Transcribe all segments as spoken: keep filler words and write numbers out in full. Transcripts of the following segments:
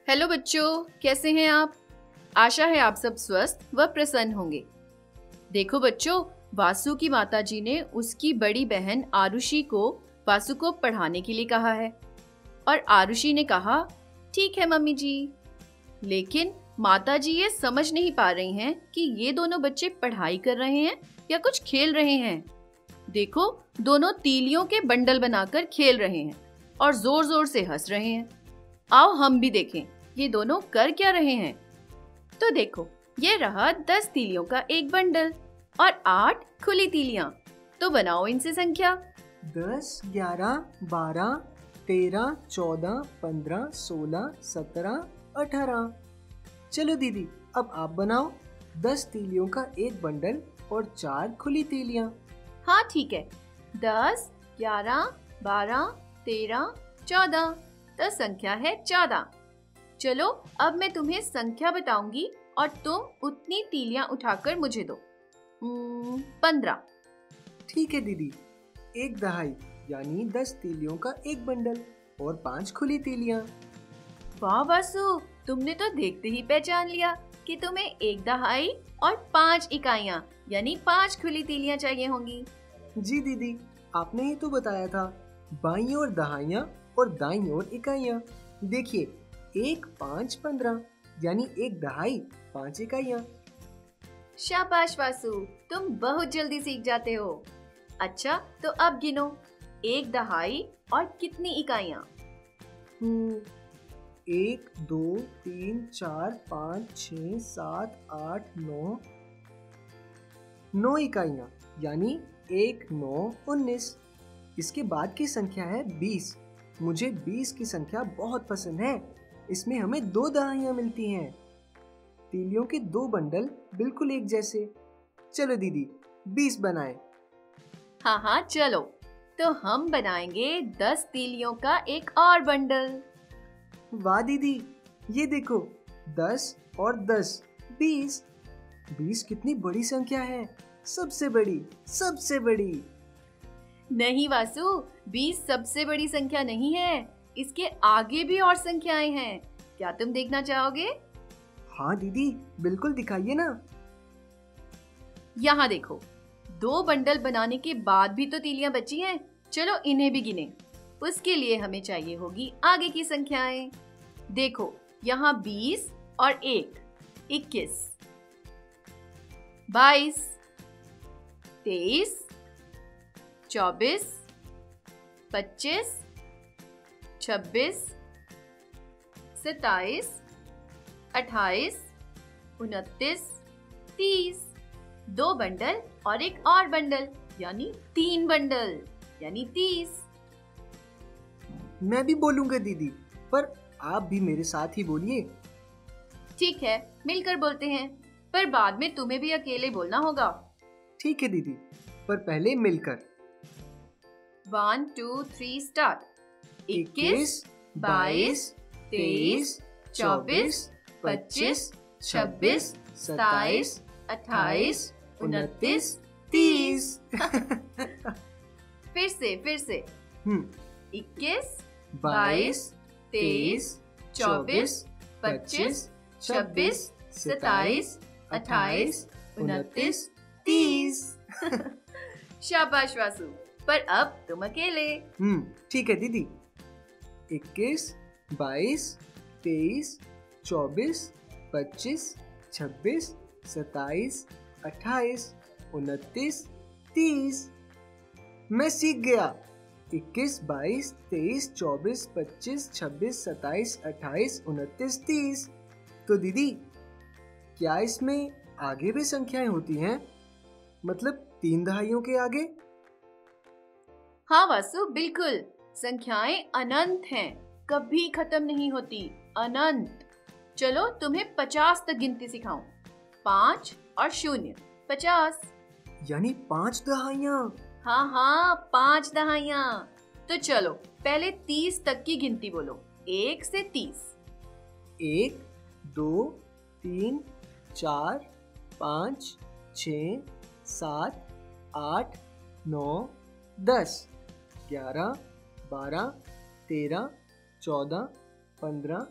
Hello बच्चों, कैसे हैं आप? आशा है आप सब स्वस्थ व प्रसन्न होंगे। देखो बच्चों, वासु की माताजी ने उसकी बड़ी बहन आरुषि को वासु को पढ़ाने के लिए कहा है और आरुषि ने कहा ठीक है मम्मी जी। लेकिन माताजी ये समझ नहीं पा रही हैं कि ये दोनों बच्चे पढ़ाई कर रहे हैं या कुछ खेल रहे हैं। देखो, दोनों तीलियों के बंडल बनाकर खेल रहे हैं और जोर जोर से हंस रहे हैं। आओ हम भी देखें ये दोनों कर क्या रहे हैं। तो देखो, ये रहा दस तीलियों का एक बंडल और आठ खुली तीलियां। तो बनाओ इनसे संख्या। दस, ग्यारह, बारह, तेरह, चौदह, पंद्रह, सोलह, सत्रह, अठारह। चलो दीदी, अब आप बनाओ दस तीलियों का एक बंडल और चार खुली तीलियां। हाँ ठीक है, दस, ग्यारह, बारह, तेरह, चौदह। तो संख्या है चौदह। चलो अब मैं तुम्हें संख्या बताऊंगी और तुम उतनी तीलियां उठाकर मुझे दो। पंद्रह। ठीक है दीदी, एक दहाई यानी दस तीलियों का एक बंडल और पांच खुली तीलियां। वाह वासु, तुमने तो देखते ही पहचान लिया कि तुम्हें एक दहाई और पांच इकाइयां यानी पांच खुली तीलियां चाहिए होंगी। जी दीदी, आपने ही तो बताया था बाईं ओर दहाइयां और दाईं ओर इकाइयां। देखिए, एक पाँच पंद्रह यानी एक दहाई पांच इकाइयां। शाबाश वासु, तुम बहुत जल्दी सीख जाते हो। अच्छा, तो अब गिनो, एक दहाई और कितनी इकाइयां? हम्म एक, दो, तीन, चार, पाँच, छः, सात, आठ, नौ। नौ इकाइयां यानी एक, नौ, उन्नीस। इसके बाद की संख्या है बीस। मुझे बीस की संख्या बहुत पसंद है। इसमें हमें दो दहाइयां मिलती हैं। तीलियों के दो बंडल बिल्कुल एक जैसे। चलो दीदी, बीस बनाएं। हाँ हाँ चलो, तो हम बनाएंगे दस तीलियों का एक और बंडल। वाह दीदी, ये देखो, दस और दस, बीस। बीस कितनी बड़ी संख्या है, सबसे बड़ी, सबसे बड़ी। नहीं वासु, बीस सबसे बड़ी संख्या नहीं है, इसके आगे भी और संख्याएं हैं। क्या तुम देखना चाहोगे? हाँ दीदी, बिल्कुल दिखाइए ना। यहाँ देखो, दो बंडल बनाने के बाद भी तो तीलियां बची हैं। चलो इन्हें भी गिने। उसके लिए हमें चाहिए होगी आगे की संख्याएं। देखो, यहाँ बीस और एक, इक्कीस, बाईस, तेईस, चौबीस, पच्चीस, छब्बीस, सत्ताईस, अट्ठाईस, उनतीस, तीस। दो बंडल और एक और बंडल यानी तीन बंडल यानी तीस। मैं भी बोलूंगा दीदी, पर आप भी मेरे साथ ही बोलिए। ठीक है, मिलकर बोलते हैं, पर बाद में तुम्हें भी अकेले बोलना होगा। ठीक है दीदी, पर पहले मिलकर। One two three start. इक्कीस, बाईस, तेईस, चौबीस, पच्चीस, छब्बीस, सत्ताईस, अट्ठाईस, उनतीस, तीस। फिर से फिर से हम्म इक्कीस, बाईस, तेईस, चौबीस, पच्चीस, छब्बीस, सत्ताईस, अट्ठाईस, उनतीस, तीस। शाबाश वासु, पर अब तुम अकेले। हम्म ठीक है दीदी। इक्कीस, बाईस, तेईस, चौबीस, पच्चीस, छब्बीस, सत्ताईस, अट्ठाईस, उनतीस, तीस। मैं सीख गया। इक्कीस, बाईस, तेईस, चौबीस, पच्चीस, छब्बीस, सत्ताईस, अट्ठाईस, उनतीस, तीस। तो दीदी, क्या इसमें आगे भी संख्याएं होती हैं? मतलब तीन दहाइयों के आगे? हाँ वासु, बिल्कुल। संख्याएं अनंत हैं, कभी खत्म नहीं होती, अनंत। चलो तुम्हें पचास तक गिनती सिखाऊं। पाँच और शून्य, पचास। यानी पांच दहाइयां। हाँ हाँ, पांच दहाइयां। तो चलो पहले तीस तक की गिनती बोलो, एक से तीस। एक, दो, तीन, चार, पाँच, छ, सात, आठ, नौ, दस, ग्यारह, बारह, तेरह, चौदह, पंद्रह,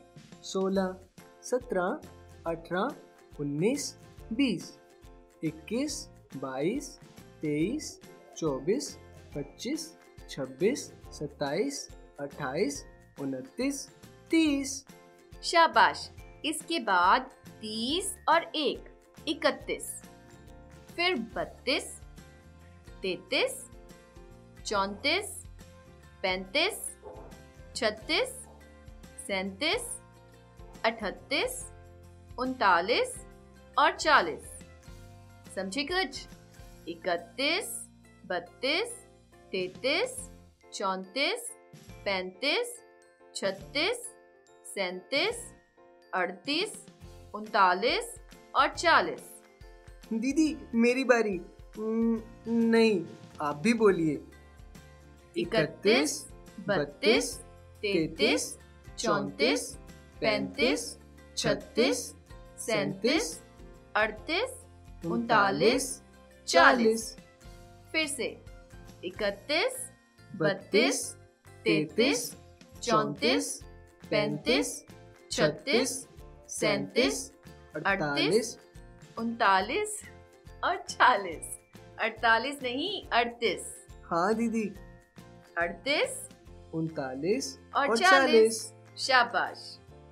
सोलह, सत्रह, अठारह, उन्नीस, बीस, इक्कीस, बाईस, तेईस, चौबीस, पच्चीस, छब्बीस, सत्ताईस, अट्ठाईस, उनतीस, तीस। शाबाश। इसके बाद तीस और एक, इकतीस, फिर बत्तीस, तैतीस, चौंतीस, पैंतीस, छत्तीस, सैंतीस, अठतीस, उनतालीस और चालीस। समझे कुछ? इकतीस, बत्तीस, तैतीस, चौंतीस, पैंतीस, छत्तीस, सैंतीस, अड़तीस, उनतालीस और चालीस। दीदी मेरी बारी। नहीं, आप भी बोलिए। इकतीस, बत्तीस, तैतीस, चौंतीस, पैंतीस, छत्तीस, सैंतीस, अड़तीस, उनतालीस, चालीस। फिर से इकतीस, बत्तीस, तैतीस, चौंतीस, पैंतीस, छत्तीस, सैंतीस, अड़तीस, उनतालीस और चालीस। अड़तालीस नहीं, अड़तीस। हाँ दीदी। अड़तीस, उनतालीस और, और चालीस। चालीस। शाबाश।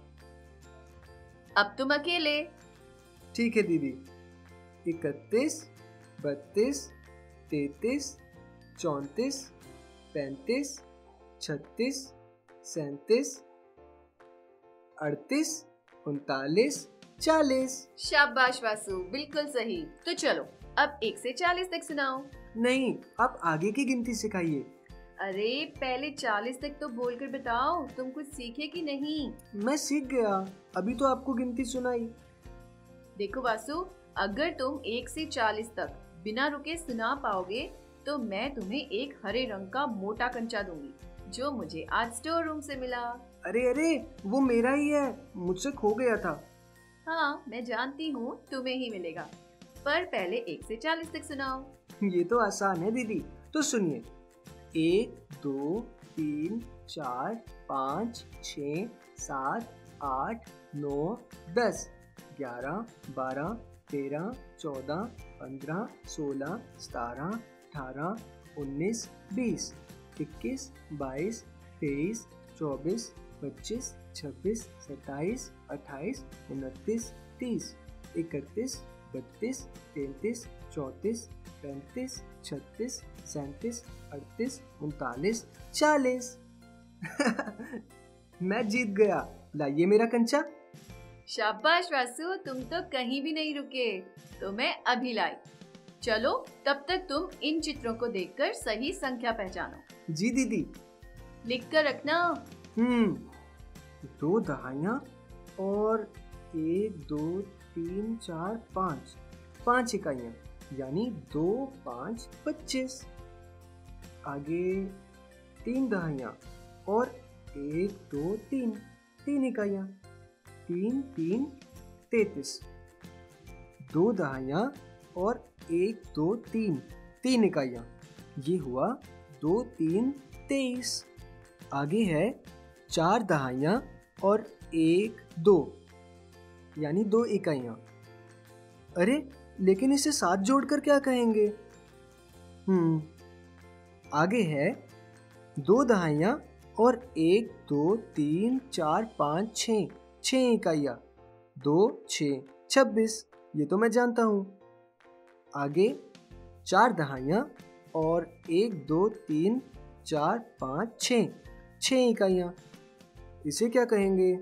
अब तुम अकेले। ठीक है दीदी। इकतीस, बत्तीस, तैतीस, चौंतीस, पैंतीस, छत्तीस, सैंतीस, अड़तीस, उनतालीस, चालीस। शाबाश वासु, बिल्कुल सही। तो चलो अब एक से चालीस तक सुनाओ। नहीं, आप आगे की गिनती सिखाइए। अरे पहले चालीस तक तो बोलकर बताओ, तुम कुछ सीखे कि नहीं? मैं सीख गया, अभी तो आपको गिनती सुनाई। देखो वासु, अगर तुम एक से चालीस तक बिना रुके सुना पाओगे तो मैं तुम्हें एक हरे रंग का मोटा कंचा दूंगी, जो मुझे आज स्टोर रूम से मिला। अरे अरे, वो मेरा ही है, मुझसे खो गया था। हाँ मैं जानती हूँ, तुम्हें ही मिलेगा, पर पहले एक से चालीस तक सुनाओ। ये तो आसान है दीदी, तो सुनिए। एक, दो, तीन, चार, पाँच, छः, सात, आठ, नौ, दस, ग्यारह, बारह, तेरह, चौदह, पंद्रह, सोलह, सतारह, अठारह, उन्नीस, बीस, इक्कीस, बाईस, तेईस, चौबीस, पच्चीस, छब्बीस, सत्ताईस, अट्ठाईस, उनतीस, तीस, इकतीस, बत्तीस, तैंतीस, चौंतीस, पैंतीस, छत्तीस, सैंतीस, अड़तीस, उनतालीस, चालीस। मैं जीत गया। लाइए मेरा कंचा। शाबाश वासु, तुम तो कहीं भी नहीं रुके, तो मैं अभी लाई। चलो तब तक तुम इन चित्रों को देखकर सही संख्या पहचानो। जी दीदी। लिख कर रखना। हम्म दो दहाइयाँ और एक, दो, तीन, चार, पाँच, पाँच इकाइयाँ, यानी दो, पाँच, पच्चीस। आगे तीन दहाइयाँ और एक, दो, तीन, तीन इकाइयाँ, तीन, तीन, तैतीस। दो दहाइयाँ और एक, दो, तीन, तीन इकाइयाँ, ये हुआ दो, तीन, तेईस। आगे है चार दहाइयाँ और एक, दो, यानी दो इकाइयाँ। अरे लेकिन इसे साथ जोड़कर क्या कहेंगे? हम्म आगे है दो दहाइयाँ और एक, दो, तीन, चार, पाँच, छः, छः इकाइयाँ, दो, छः, छब्बीस, ये तो मैं जानता हूँ। आगे चार दहाइयाँ और एक, दो, तीन, चार, पाँच, छः, छः इकाइयाँ, इसे क्या कहेंगे?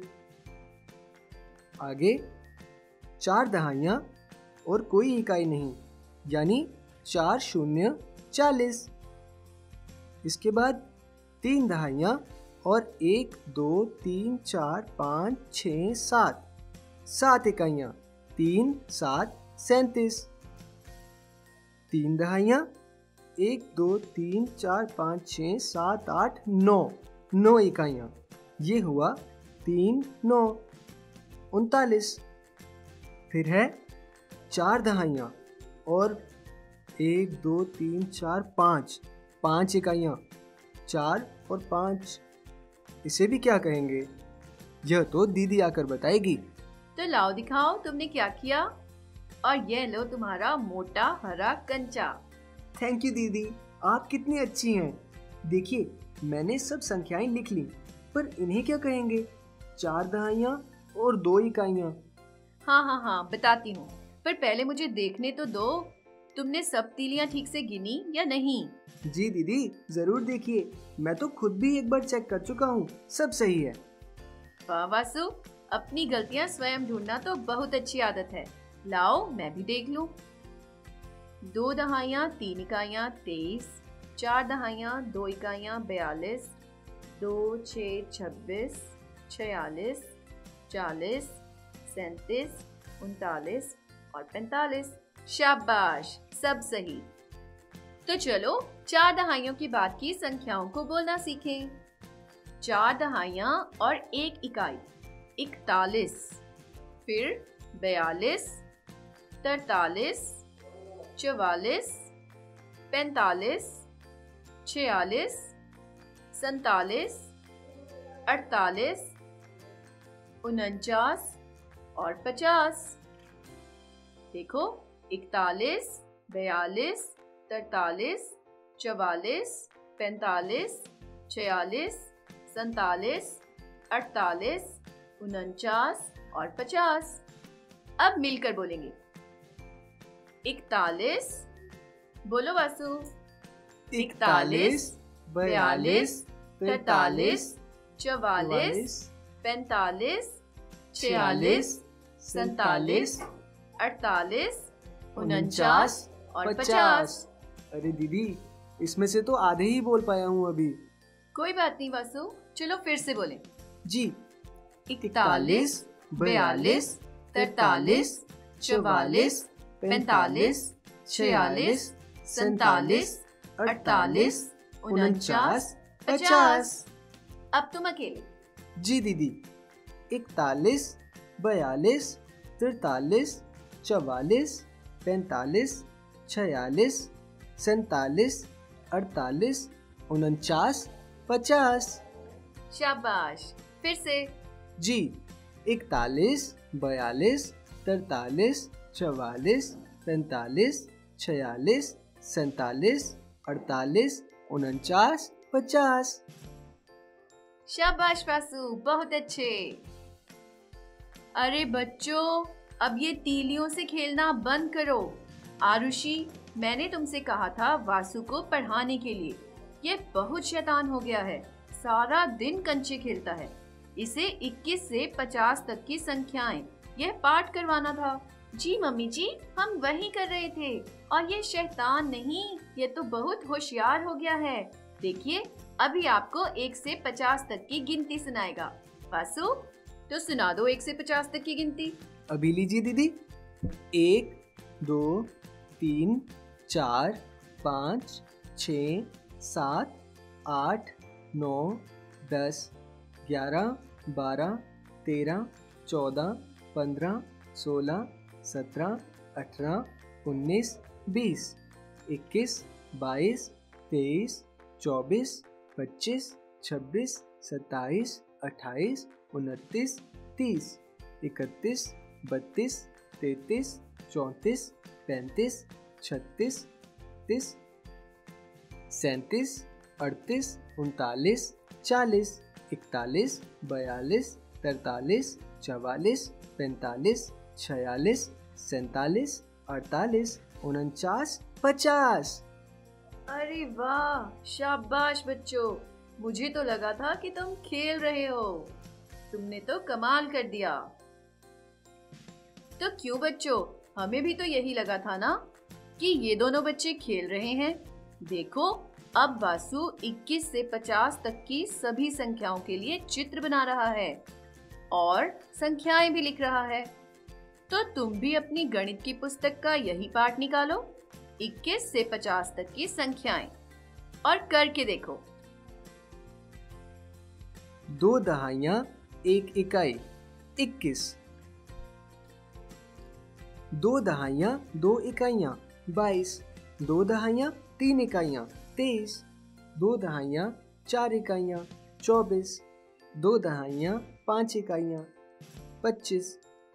आगे चार दहाइयाँ और कोई इकाई नहीं, यानी चार शून्य चालीस। इसके बाद तीन दहाइयाँ और एक, दो, तीन, चार, पाँच, छः, सात, सात इकाइयाँ, तीन, सात, सैंतीस। तीन दहाइयाँ, एक, दो, तीन, चार, पाँच, छः, सात, आठ, नौ, नौ इकाइयाँ, ये हुआ तीन, नौ, उनतालीस। फिर है चार दहाइयाँ और एक, दो, तीन, चार, पाँच, पाँच इकाइयाँ, चार और पाँच, इसे भी क्या कहेंगे? यह तो दीदी आकर बताएगी। तो लाओ दिखाओ तुमने क्या किया। और यह लो तुम्हारा मोटा हरा कंचा। थैंक यू दीदी, आप कितनी अच्छी हैं। देखिए, मैंने सब संख्याएं लिख ली, पर इन्हें क्या कहेंगे? चार दहाइयाँ और दो इकाइयाँ। हाँ हाँ हाँ बताती हूँ, पर पहले मुझे देखने तो दो। तुमने सब तीलियां ठीक से गिनी या नहीं? जी दीदी, जरूर देखिए, मैं तो खुद भी एक बार चेक कर चुका हूँ, सब सही है। वाह वासु, अपनी गलतियां स्वयं ढूंढना तो बहुत अच्छी आदत है। लाओ मैं भी देख लूं। दो दहाइयाँ तीन इकाइयाँ तेईस, चार दहाइयाँ दो इकाइयाँ बयालीस, दो छः छब्बीस, छियालीस, चालीस, सैंतीस, उनतालीस और पैंतालीस। शाबाश, सब सही। तो चलो चार दहाइयों के बाद की संख्याओं को बोलना सीखें। चार दहाइयाँ और एक इकाई इकतालीस, फिर बयालीस, तरतालीस, चवालीस, पैंतालीस, छियालीस, सैंतालीस, अड़तालीस, उनचास और पचास। देखो, इकतालीस, बयालीस, तरतालीस, चवालीस, पैंतालीस, छियालीस, सैंतालीस, अड़तालीस, उनचास और पचास। अब मिलकर बोलेंगे। इकतालीस, बोलो वासु। इकतालीस, बयालीस, तरतालीस, चवालीस, पैंतालीस, छियालीस, सैंतालीस, अड़तालीस, उनचास और पचास। अरे दीदी, इसमें से तो आधे ही बोल पाया हूँ अभी। कोई बात नहीं वासु, चलो फिर से बोलें। जी। इकतालीस, बयालीस, तरतालीस, चवालीस, पैंतालीस, छियालीस, सैंतालीस, अड़तालीस, उनचास, पचास। अब तुम अकेले। जी दीदी। इकतालीस, बयालीस, तिरतालीस, चवालीस, पैंतालीस, छियालीस, सैंतालीस, अड़तालीस, उनचास, पचास। शाबाश, फिर से। जी। इकतालीस, बयालीस, तरतालीस, चवालीस, पैंतालीस, छियालीस, सैंतालीस, अड़तालीस, उनचास, पचास। शाबाश वासु, बहुत अच्छे। अरे बच्चों, अब ये तीलियों से खेलना बंद करो। आरुषि, मैंने तुमसे कहा था वासु को पढ़ाने के लिए। ये बहुत शैतान हो गया है, सारा दिन कंचे खेलता है। इसे इक्कीस से पचास तक की संख्याएं यह पाठ करवाना था। जी मम्मी जी, हम वही कर रहे थे। और ये शैतान नहीं, ये तो बहुत होशियार हो गया है। देखिए, अभी आपको एक से पचास तक की गिनती सुनाएगा। वासु, तो सुना दो एक से पचास तक की गिनती। अभी लीजिए दीदी। एक, दो, तीन, चार, पाँच, छ, सात, आठ, नौ, दस, ग्यारह, बारह, तेरह, चौदह, पंद्रह, सोलह, सत्रह, अठारह, उन्नीस, बीस, इक्कीस, बाईस, तेईस, चौबीस, पच्चीस, छब्बीस, सत्ताईस, अट्ठाईस, उनतीस, तीस, इकतीस, बत्तीस, तैंतीस, चौंतीस, पैंतीस, छत्तीस, तीस, सैंतीस, अड़तीस, उनतालीस, चालीस, इकतालीस, बयालीस, तरतालीस, चवालीस, पैंतालीस, छियालीस, सैंतालीस, अड़तालीस, उनचास, पचास। अरे वाह, शाबाश बच्चों। मुझे तो लगा था कि तुम खेल रहे हो। तुमने तो कमाल कर दिया। तो क्यों बच्चों, हमें भी तो यही लगा था ना कि ये दोनों बच्चे खेल रहे हैं। देखो, अब वासु इक्कीस से पचास तक की सभी संख्याओं के लिए चित्र बना रहा है और संख्याएं भी लिख रहा है। तो तुम भी अपनी गणित की पुस्तक का यही पाठ निकालो, इक्कीस से पचास तक की संख्याएं, और करके देखो। दो दहाइयाँ एक इकाई इक्कीस। दो दहाइयाँ दो इकाइयाँ बाईस। दो दहाइयाँ तीन इकाइयाँ तेईस। दो दहाइयाँ चार इकाइयाँ चौबीस। दो दहाइयाँ पाँच इकाइयाँ पच्चीस।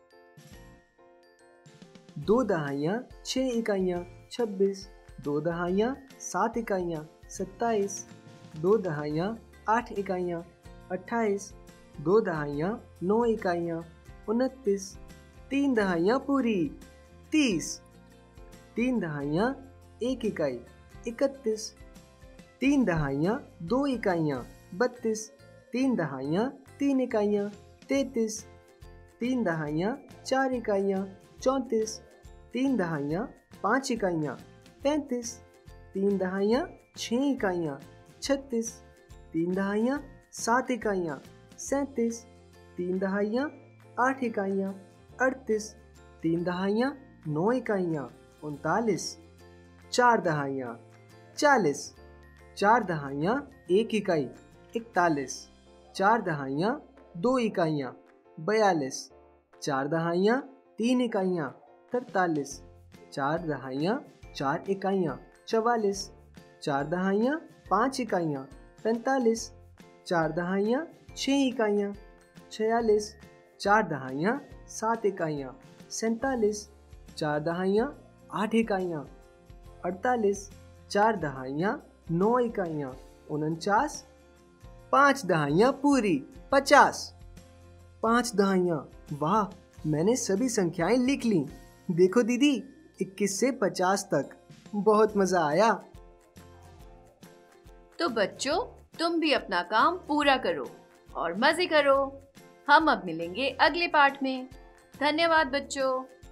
दो दहाइयाँ छः इकाइयाँ छब्बीस। दो दहाइयाँ सात इकाइयाँ सत्ताईस। दो दहाइयाँ आठ इकाइयाँ अट्ठाईस। दो दहाइयाँ नौ इकाइयाँ उनतीस। तीन दहाइयाँ पूरी तीस। तीन दहाइयाँ एक इकाई इकतीस। तीन दहाइयाँ दो इकाइयाँ बत्तीस। तीन दहाइयाँ तीन इकाइयाँ तैंतीस। तीन दहाइयाँ चार इकाइयाँ चौंतीस। तीन दहाइयाँ पाँच इकाइयाँ पैंतीस। तीन दहाइयाँ छः इकाइयाँ छत्तीस। तीन दहाइयाँ सात इकाइयाँ सैंतीस। तीन दहाइयाँ आठ इकाइयाँ अड़तीस। तीन दहाइयाँ नौ इकाइयाँ उनतालीस। चार दहाइयाँ चालीस। चार दहाइयाँ एक इकाई इकतालीस। चार दहाइयाँ दो इकाइयाँ बयालीस। चार दहाइयाँ तीन इकाइयाँ तरतालीस। चार दहाइयाँ चार इकाइयाँ चवालीस। चार दहाइयाँ पाँच इकाइयाँ पैंतालीस। चार दहाइयाँ छः इकाइयाँ छियालीस। चार दहाइयाँ सात इकाइयाँ सैंतालीस। चार दहाइयाँ आठ इकाइयाँ अड़तालीस। चार दहाइयाँ नौ इकाइयाँ उनचास। पाँच दहाइयाँ पूरी पचास। पाँच दहाइयाँ, वाह, मैंने सभी संख्याएं लिख लीं। देखो दीदी, इक्कीस से पचास तक। बहुत मजा आया। तो बच्चों, तुम भी अपना काम पूरा करो और मजे करो। हम अब मिलेंगे अगले पाठ में। धन्यवाद बच्चों।